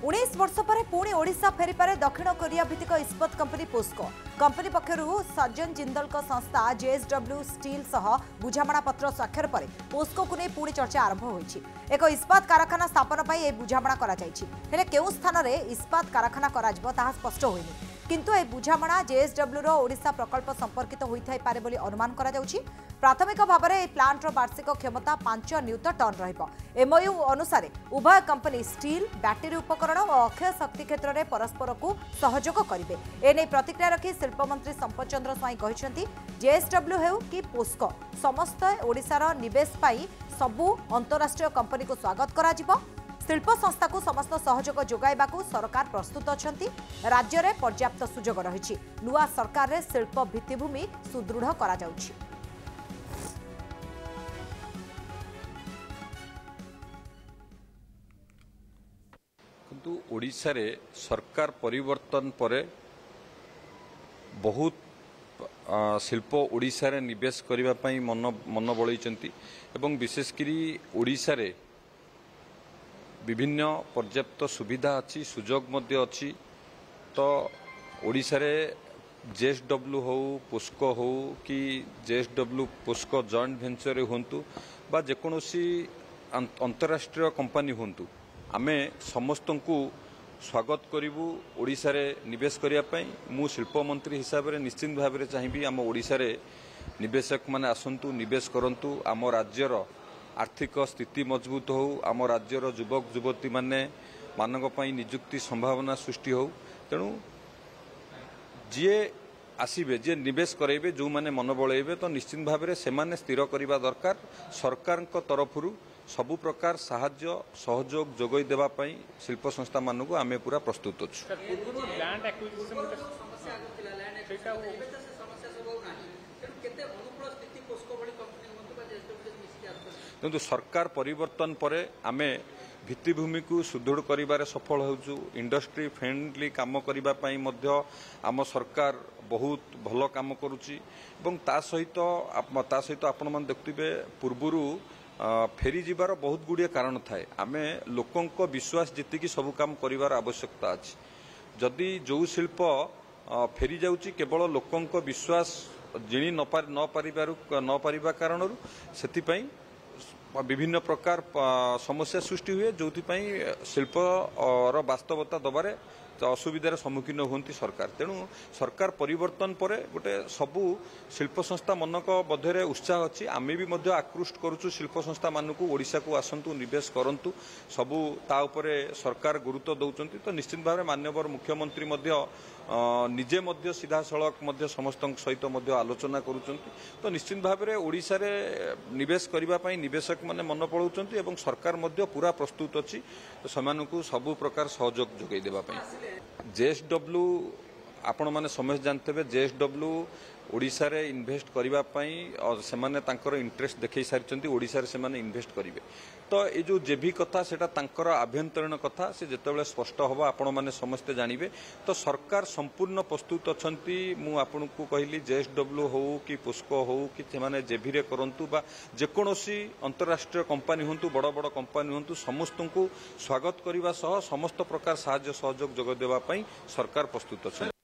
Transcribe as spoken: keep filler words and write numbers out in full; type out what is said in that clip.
उन्नीस वर्ष पर पुणी ओडिशा फेरीपारे दक्षिण कोरिया भित्तिक इस्पत कंपनी पोस्को कंपनी पक्षरु सर्जन जिंदल संस्था जेएसडब्ल्यू स्टील सह बुझामणा पत्र स्वाक्षर पर पोस्को को नहीं पुणी चर्चा आरंभ होईछि। एक इस्पात कारखाना स्थापन पर यह बुझामणा करा जायछि। हेले केउ स्थान रे इस्पात कारखाना कराजिबो ताहा स्पष्ट होइनि, किंतु ए बुझामणा जेएसडब्ल्यू रो ओडिशा प्रकल्प संपर्कित होइथाय पारे बोली अनुमान करा जाउछि। प्राथमिक भाव में प्लांट रो वार्षिक क्षमता पांच न्यूटन टन रहिबो। एमओयू अनुसार उभय कंपनी स्टील बैटेरी उपकरण और अक्षय शक्ति क्षेत्र में परस्पर को सहयोग करेंगे। एने प्रतिक्रिया रखी शिल्प मंत्री संपत चंद्र स्वाई कहते जेएसडब्ल्यू हेउ कि पोस्को समस्त ओडिशार निवेश पाई सबु अंतरराष्ट्रीय कंपनी को स्वागत करा जिवो। शिल्प संस्था को समस्त सहयोग जोगाइबा को सरकार प्रस्तुत अछंती। राज्य में पर्याप्त सुजोग रही। नुआ सरकार रे शिल्प भित्तिभूमि सुदृढ़ करा जाउछि। किंतु ओडिशा रे सरकार परिवर्तन परे बहुत शिल्प ओडिशा रे निवेश करिबा पई मन मन बळैचंती एवं विशेषकरी ओडिशा रे विभिन्न पर्याप्त सुविधा अच्छी सुजोग मध्य अच्छी। तो ओडिशा रे जेएसडब्ल्यू हो पोस्को हो कि जेएसडब्ल्यू पोस्को जॉइंट वेंचर होंतु बा जेकोसी अंतरराष्ट्रीय कंपनी होंतु आमे समस्त को स्वागत करूँ। ओडिशा रे निवेश करने मु शिल्प मंत्री हिसाब से निश्चित भाव में चाहिए आम ओडिशा रे निवेशक माने आसंतु निवेश करंतु। आम राज्यर आर्थिक स्थिति मजबूत हो, आम राज्यर युवक युवती माने मानक पई निजुक्ति संभावना सृष्टि हो। तेणु जीए आसीबे जे निवेश करेबे जो माने मन बळेबे तो निश्चित भाव में से माने स्थिर करबा दरकार। सरकार को तरफरु सबु प्रकार साहाय्य सहयोग जोगई देबा पई शिल्प संस्था मानकु आमे पूरा प्रस्तुत अछु। किंतु सरकार परिवर्तन परे आमे भित्तिभूमि को सुदृढ़ करिबारे सफल होउछु। इंडस्ट्री फ्रेंडली काम करिबा पई मध्य आम सरकार बहुत भल काम करुची एवं ता सहित ता सहित आपण मन देखथिबे पूर्वरु फेरी जीवार बहुत गुड़िया कारण थाए। आमे लोकंक विश्वास जीतिकी सब काम करिवार आवश्यकता अछि। जदि जो शिल्प फेरी जाउची केवल लोकंक विश्वास जिणी न पारि न पारिबारु न पारिबा कारणरु सेति विभिन्न प्रकार समस्या सृष्टि हुए जो शिल्प और वास्तवता दबारे असुविधार सम्मुखीन होती सरकार। तेणु सरकार परिवर्तन परे गोटे सबू शिल्प संस्था मनक मध्य उत्साह अच्छी। आमे भी मध्य आकृष्ट करुचु शिल्प संस्था मानक ओडिशा को आसंतु निवेश करंतु सबू ता उपरे सरकार गुरुत्व दौरान। तो निश्चित भाव में माननीय मुख्यमंत्री मध्य निजे मध्य सीधा सड़क मध्य समस्त सहित मध्य आलोचना करुचंती। तो निश्चित भाव में ओडिशा रे निवेश करबा पई निवेशक माने मन पड़ौचंती एवं सरकार मध्य पूरा प्रस्तुत अच्छी सेमानकु सबु प्रकार सहयोग जोगै देबा पई। जेएसडब्ल्यू आपण माने समझ जानते जेएसडब्ल्यू ओडिशा रे इन्वेस्ट करबा पई और सेमाने तांकर इंटरेस्ट देखै सारिचंती ओडिशा रे सेमाने इन्वेस्ट करिवे। तो ये जो जेभी कथा सेटा तांकर आभ्यंतरीण कथा से जेतेबेले स्पष्ट होबा आपण माने समस्त जानिबे। तो सरकार संपूर्ण प्रस्तुत अछंती। मु आपण को कहली जेएसडब्ल्यू हो कि पोस्को हो कि सेमाने जेभी रे करंतु बा जेकोसी अंतरराष्ट्रीय कंपनी होंतु बड़ बड़ कंपनी होंतु समस्त को स्वागत करबा सह समस्त प्रकार साहाय्य सहयोग जोग देबा पई सरकार प्रस्तुत अछंती।